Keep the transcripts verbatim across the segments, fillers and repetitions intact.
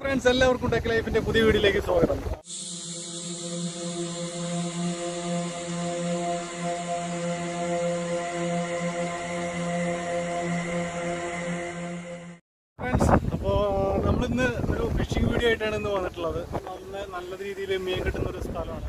Friends, എല്ലാവർക്കും tech ലൈഫിന്റെ പുതിയ വീഡിയോയിലേക്ക് സ്വാഗതം. ഫ്രണ്ട്സ്, അപ്പോൾ നമ്മളിന്ന് ഒരു ഫിഷിംഗ് വീഡിയോ ആയിട്ടാണ് ഇന്ന് വന്നിട്ടുള്ളത്. നല്ല നല്ല രീതിയിൽ മീൻ കിട്ടുന്ന ഒരു സ്ഥലമാണ്.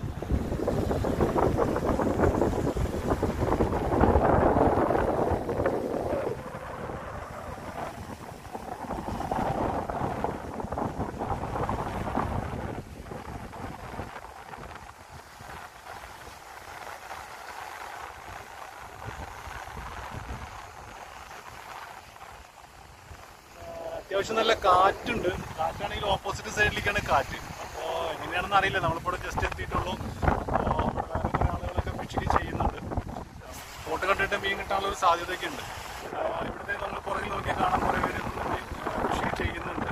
അത്യാവശ്യം നല്ല കാറ്റുണ്ട്. കാറ്റാണെങ്കിൽ ഓപ്പോസിറ്റ് സൈഡിലേക്കാണ് കാറ്റ്. അപ്പോൾ എങ്ങനെയാണെന്ന് അറിയില്ല, നമ്മളിപ്പോൾ ജസ്റ്റ് എത്തിയിട്ടുള്ളൂ. അപ്പോൾ വേറെ കുറേ ആളുകളൊക്കെ ഫിഷിങ് ചെയ്യുന്നുണ്ട്. ബോട്ട് കണ്ടിട്ട് മീൻ കിട്ടാനുള്ള ഒരു സാധ്യതയൊക്കെ ഉണ്ട്. ഇവിടുത്തെ നമ്മൾ പുറകിൽ നോക്കിയാൽ കാണാൻ കുറേ പേര് ഫിഷിങ് ചെയ്യുന്നുണ്ട്.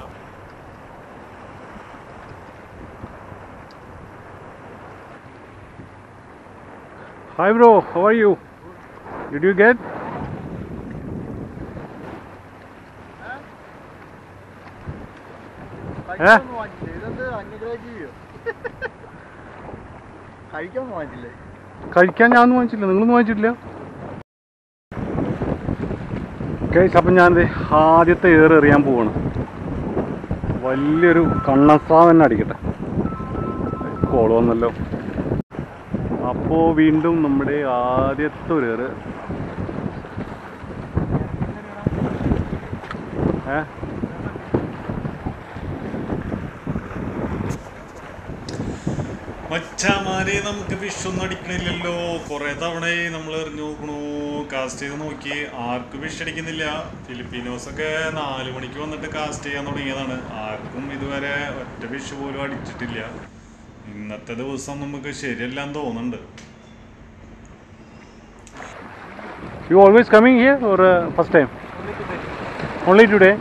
Hi bro, how are you? Did you get? കഴിക്കാൻ ഞാനൊന്നും വാങ്ങിച്ചില്ല. നിങ്ങളൊന്നും വാങ്ങിച്ചിട്ടില്ല? ഗൈസ്, അപ്പം ഞാനിത് ആദ്യത്തെ ഏറ് എറിയാൻ പോവാണ്. വലിയൊരു കണ്ണസ്രാവ് തന്നെ അടിക്കട്ടെ. കോള് വന്നല്ലോ. അപ്പോൾ വീണ്ടും നമ്മുടെ ആദ്യത്തെ ഒരു ഏറ്. ഏ മച്ചാമാരെ, നമുക്ക് ഫിഷ് ഒന്നും അടിക്കണില്ലല്ലോ. കുറേ തവണയായി നമ്മൾ എറിഞ്ഞു നോക്കണു, കാസ്റ്റ് ചെയ്ത് നോക്കി, ആർക്കും ഫിഷ് അടിക്കുന്നില്ല. ഫിലിപ്പീനോസൊക്കെ നാല് മണിക്ക് വന്നിട്ട് കാസ്റ്റ് ചെയ്യാൻ തുടങ്ങിയതാണ്. ആർക്കും ഇതുവരെ ഒറ്റ ഫിഷ് പോലും അടിച്ചിട്ടില്ല. ഇന്നത്തെ ദിവസം നമുക്ക് ശരിയല്ലാന്ന് തോന്നുന്നുണ്ട്. You always coming here or uh, first time? Only today.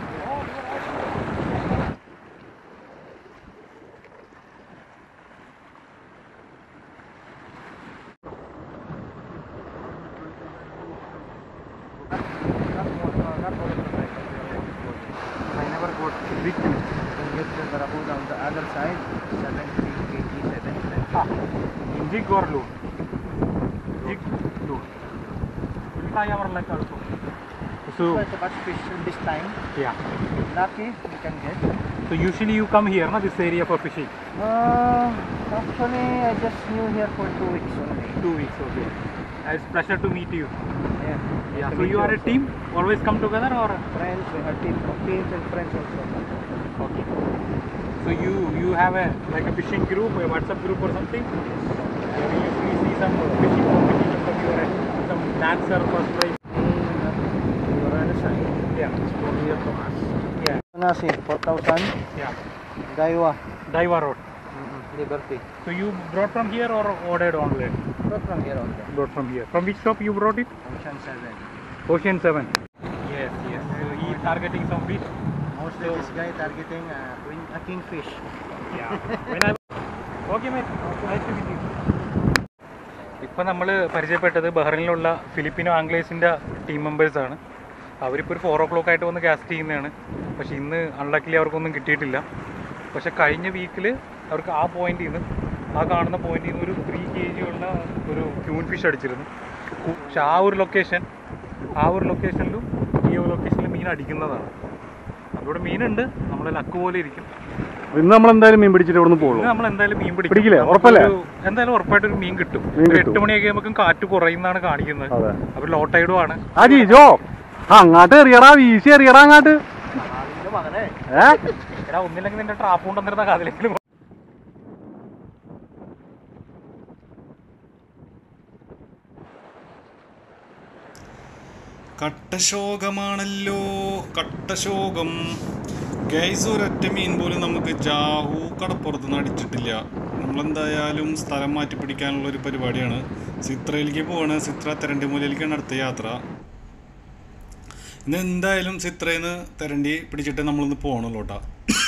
On the other side, seventy, eighty, seventy. Ah, in jig or load? Jig, load. Will try our luck also. So, Quite a much fish in this time. yeah. Lucky you can get. So usually you come here, na, this area for fishing? Uh, actually, I just new here for two weeks only. Two weeks, okay. It's pleasure to meet you. Yeah. Yeah. To So meet you are a also. team? Always come together or? Friends, we have team, teams and friends also. Okay. So you you have a like a fishing group, a WhatsApp group or something? Yeah, we usually see some fishing competitions of your some dancer cosplay. In the other side. Yeah. It's from here to us. Yeah. Nasi, four thousand. Yeah. Daiwa. Daiwa Road. Mm-hmm. Liberty. So you brought from here or ordered online? Not from here only. Brought from here. From which shop you brought it? Ocean seven. Ocean seven. Yes, yes. So he is targeting some fish. Mostly So- this guy targeting uh, queen- a kingfish. Yeah. When I Okay mate. Nice to meet you. ഇപ്പോൾ നമ്മൾ പരിചയപ്പെട്ടത് ബഹ്റൈനിലുള്ള Filipino ആംഗ്ലേഴ്സിൻ്റെ team മെമ്പേഴ്സാണ്. അവരിപ്പോൾ ഒരു four ഓ clock ആയിട്ട് വന്ന് cast ചെയ്യുന്നതാണ്. പക്ഷേ ഇന്ന് അൺലക്കിലി അവർക്കൊന്നും കിട്ടിയിട്ടില്ല. പക്ഷേ കഴിഞ്ഞ വീക്കിൽ അവർക്ക് ആ പോയിന്റിൽ നിന്ന് ആ കാണുന്ന പോയിന്റിൽ നിന്ന് ഒരു ത്രീ കെ ജി ഉള്ള ഒരു ക്യൂൺ ഫിഷ് അടിച്ചിരുന്നു. പക്ഷെ ആ ഒരു ലൊക്കേഷൻ ആ ഒരു ലൊക്കേഷനിലും ഈ ഒരു ലൊക്കേഷനിലും മീൻ അടിക്കുന്നതാണ്. അവിടെ മീനുണ്ട്, നമ്മൾ ലക്ക് പോലെ ഇരിക്കും. ഇന്ന് നമ്മൾ എന്തായാലും മീൻ പിടിച്ചിട്ട് ഇവിടെ നിന്ന് പോകും. നമ്മൾ എന്തായാലും മീൻ പിടിക്കില്ലേ? ഉറപ്പല്ലേ? എന്തായാലും ഉറപ്പായിട്ടൊരു മീൻ കിട്ടും. എട്ട് മണിയൊക്കെ നമുക്ക് കാറ്റ് കുറയുന്നതാണ് കാണിക്കുന്നത്. അവർ ലോ ടൈഡും ആണ്. ആ ജീജോ അങ്ങാട്ട് എറിയടാ, വീശി എറിയടാ അങ്ങാട്ട്. എടാ, ഒന്നില്ലെങ്കിൽ നിന്റെ ട്രാപ്പ് കൊണ്ടുവന്നിരുന്ന കാതിലെങ്കിലും. കട്ടശോകമാണല്ലോ, കട്ടശോകം. ഗൈസ്, ഒരൊറ്റ മീൻ പോലും നമുക്ക് ജാഹു കടപ്പുറത്തുനിന്ന് അടിച്ചിട്ടില്ല. നമ്മളെന്തായാലും സ്ഥലം മാറ്റി പിടിക്കാനുള്ള ഒരു പരിപാടിയാണ്. സിത്രയിലേക്ക് പോവാണ്. സിത്ര തെരണ്ടിമൂലയിലേക്കാണ് അടുത്ത യാത്ര. ഇന്ന് എന്തായാലും സിത്രയിൽ നിന്ന് തെരണ്ടി പിടിച്ചിട്ട് നമ്മളൊന്ന് പോകണല്ലോ കേട്ടോ.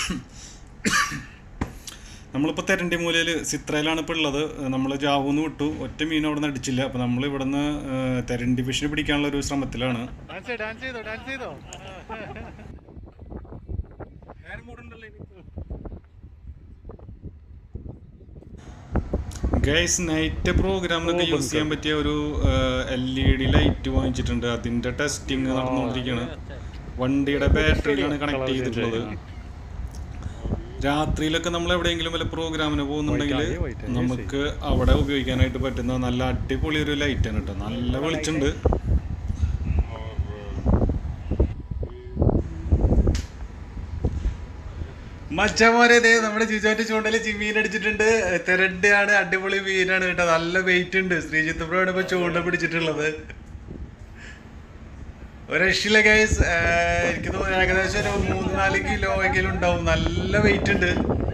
നമ്മളിപ്പോൾ തെരണ്ടിമൂലയിൽ സിത്രയിലാണ് ഇപ്പോൾ ഉള്ളത്. നമ്മൾ ജാവൂന്ന് വിട്ടു, ഒറ്റ മീൻ അവിടെ നിന്ന് അടിച്ചില്ല. അപ്പോൾ നമ്മൾ ഇവിടെ നിന്ന് തെരണ്ടി ഫിഷിനെ പിടിക്കാനുള്ള ഒരു ശ്രമത്തിലാണ്. ഗൈസ് നൈറ്റ് പ്രോഗ്രാമിനൊക്കെ യൂസ് ചെയ്യാൻ പറ്റിയ ഒരു എൽ ഇ ഡി ലൈറ്റ് വാങ്ങിച്ചിട്ടുണ്ട്. അതിന്റെ ടെസ്റ്റിംഗ് നടന്നുകൊണ്ടിരിക്കുകയാണ്. വണ്ടിയുടെ ബാറ്ററിയിലാണ് കണക്ട് ചെയ്തിട്ടുള്ളത്. രാത്രിയിലൊക്കെ നമ്മൾ എവിടെയെങ്കിലും വല്ല പ്രോഗ്രാമിന് പോകുന്നുണ്ടെങ്കിൽ നമുക്ക് അവിടെ ഉപയോഗിക്കാനായിട്ട് പറ്റുന്ന നല്ല അടിപൊളി ഒരു ലൈറ്റാണ് കേട്ടോ. നല്ല വെളിച്ചുണ്ട്. മച്ചമാരെ നമ്മുടെ ജിജോന്റെ ചൂണ്ടല് മീൻ അടിച്ചിട്ടുണ്ട്. തെരണ്ട് ആണ്, അടിപൊളി മീനാണ് കേട്ടോ. നല്ല വെയിറ്റ് ഉണ്ട്. ശ്രീജിത്ത് ബ്രോയാണ് ഇപ്പൊ ചൂണ്ട പിടിച്ചിട്ടുള്ളത്. ഒരു രക്ഷയില്ല ഗൈസ്. എനിക്ക് തോന്നുന്നു ഏകദേശം ഒരു മൂന്ന് നാല് കിലോ എങ്കിലും ഉണ്ടാവും. നല്ല വെയിറ്റ് ഉണ്ട്.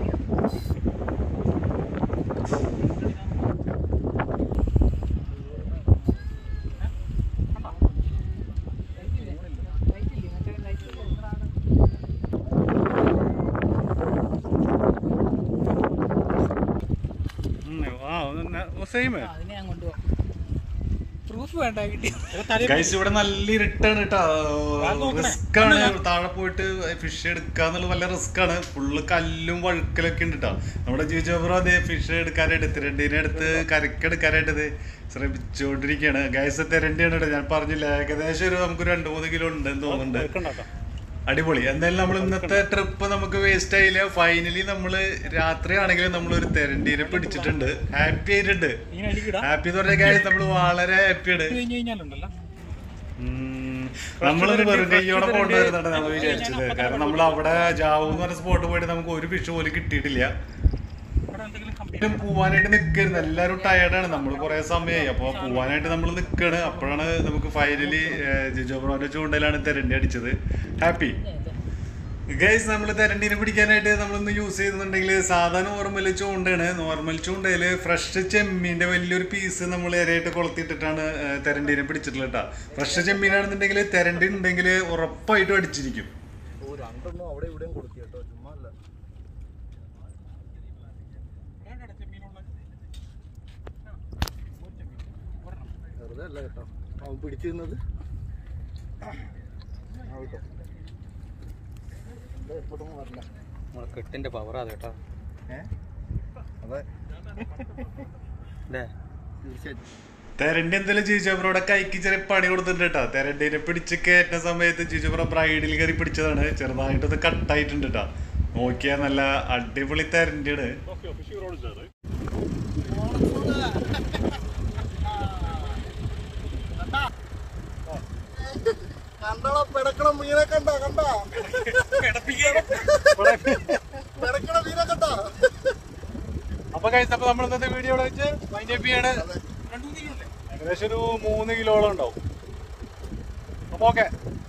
ഗൈസ് ഇവിടെ നല്ല ഇരുട്ടാണ് കേട്ടോ. റിസ്ക് ആണ്. താഴെ പോയിട്ട് ഫിഷ് എടുക്കാന്നുള്ളത് നല്ല റിസ്ക് ആണ്. ഫുള്ള് കല്ലും വഴുക്കലൊക്കെ ഉണ്ട് കേട്ടോ. നമ്മുടെ ജിജോബ്രോ അതേ ഫിഷ് എടുക്കാനായിട്ട് തിരണ്ടീനെ അടുത്ത് കരക്കെടുക്കാനായിട്ട് ശ്രമിച്ചുകൊണ്ടിരിക്കുകയാണ്. ഗൈസ് തിരണ്ടിയാണ് കേട്ടോ. ഞാൻ പറഞ്ഞില്ല, ഏകദേശം ഒരു നമുക്ക് രണ്ട് മൂന്ന് കിലോ ഉണ്ടെന്ന് തോന്നുന്നുണ്ട്. അടിപൊളി. എന്തായാലും നമ്മൾ ഇന്നത്തെ ട്രിപ്പ് നമുക്ക് വേസ്റ്റ് ആയില്ല. ഫൈനലി നമ്മള് രാത്രി ആണെങ്കിലും നമ്മളൊരു തെരണ്ടീനെ പിടിച്ചിട്ടുണ്ട്. ഹാപ്പി ആയിട്ടുണ്ട്. ഹാപ്പി എന്ന് പറഞ്ഞ കാര്യം നമ്മള് വളരെ ഹാപ്പിയാണ്. നമ്മളൊരു വെറും കയ്യോടെ കൊണ്ടുവരുന്നുണ്ട് നമ്മൾ വിചാരിച്ചത്. കാരണം നമ്മൾ അവിടെ ജാവു എന്ന് പറഞ്ഞ സ്പോട്ട് പോയിട്ട് നമുക്ക് ഒരു ഫിഷ് പോലും കിട്ടിയിട്ടില്ല. പോവാനായിട്ട് നിൽക്കരുത്. എല്ലാവരും ടയർഡാണ്. നമ്മൾ കുറെ സമയമായി. അപ്പോൾ പോവാനായിട്ട് നമ്മൾ നിൽക്കുകയാണ്. അപ്പോഴാണ് നമുക്ക് ഫൈനലി ജിജോബ്രോന്റെ ചൂണ്ടയിലാണ് തെരണ്ടി അടിച്ചത്. Happy guys. നമ്മൾ തെരണ്ടീനെ പിടിക്കാനായിട്ട് നമ്മളൊന്ന് യൂസ് ചെയ്യുന്നുണ്ടെങ്കിൽ സാധാ നോർമൽ ചൂണ്ടയാണ്. നോർമൽ ചൂണ്ടയിൽ ഫ്രഷ് ചെമ്മീൻ്റെ വലിയൊരു പീസ് നമ്മൾ ഇരയായിട്ട് കൊളുത്തിയിട്ടിട്ടാണ് തെരണ്ടീനെ പിടിച്ചിട്ടുള്ളത് കേട്ടോ. ഫ്രഷ് ചെമ്മീനാണെന്നുണ്ടെങ്കിൽ തെരണ്ടി ഉണ്ടെങ്കിൽ ഉറപ്പായിട്ടും അടിച്ചിരിക്കും. പിടിച്ചിരുന്നത് കെട്ടിന്റെ പവറാ കേട്ടോ. തെരണ്ടി എന്തെങ്കിലും ജിജോബ്രോടെ കൈക്ക് ചെറിയ പണി കൊടുത്തിട്ടുണ്ട് കേട്ടോ. തെരണ്ടീനെ പിടിച്ച് കയറ്റുന്ന സമയത്ത് ജിജോബ്രോ ബ്രൈഡിൽ കയറി പിടിച്ചതാണ്. ചെറുതായിട്ടത് കട്ടായിട്ടുണ്ട് കേട്ടോ. നോക്കിയാ നല്ല അടിപൊളി തെരണ്ടിയാണ്. കണ്ടോ പെടക്കണ മീനെ കണ്ട കണ്ട പെടക്കണ മീനെ കണ്ട. അപ്പൊ കഴിച്ച അപ്പൊ നമ്മൾ ഇന്നത്തെ വീഡിയോ വെച്ച് വൈൻഡപ്പ് ചെയ്യാണ്. ഏകദേശം ഒരു മൂന്ന് കിലോളം ഉണ്ടാവും. അപ്പൊ ഓക്കെ.